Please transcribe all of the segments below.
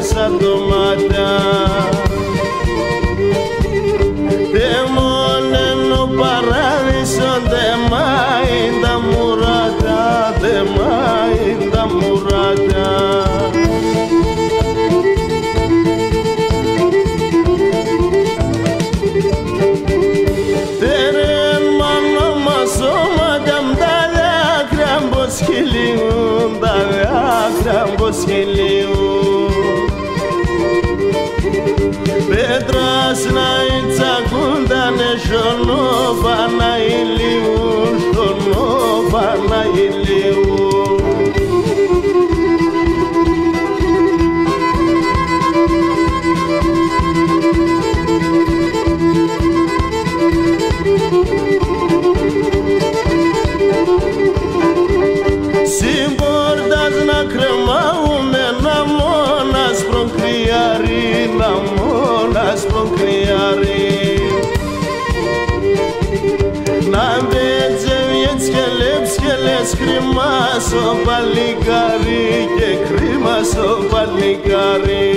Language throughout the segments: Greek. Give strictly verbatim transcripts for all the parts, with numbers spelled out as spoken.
σαν το μάτια. Τεμόνενο παράδεισο δε μάιν τα μουράτα, δε μάιν τα μουράτα. Τερεν μάνο μας σώματα μ' τα δάκρυα πως χυλίουν, τα δάκρυα πως χυλίουν. Πέτρας να ιτσακούντανε σιωνόβα να ηλίουν, σιωνόβα να ηλίουν. Συμπόρτας να κρεμάουμε να μόνας προκριάρει, να μόνας προκριάρει. Να μπέτσε βιέτς και λέψ και λες κρίμα στο παλικάρι και κρίμα στο παλικάρι.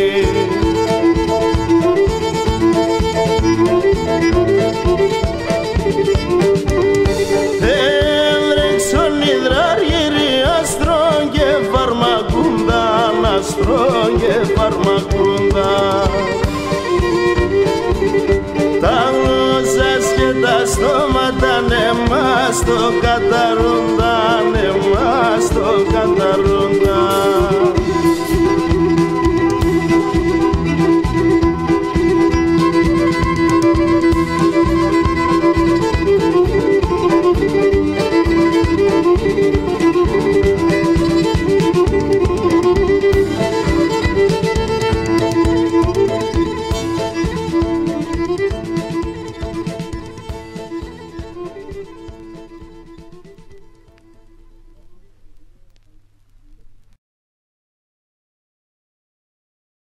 Άστρο και φαρμακούντα, τα γλώσσας και τα στόματα ναι μας το καταρρούντα, ναι μας το καταρρούντα.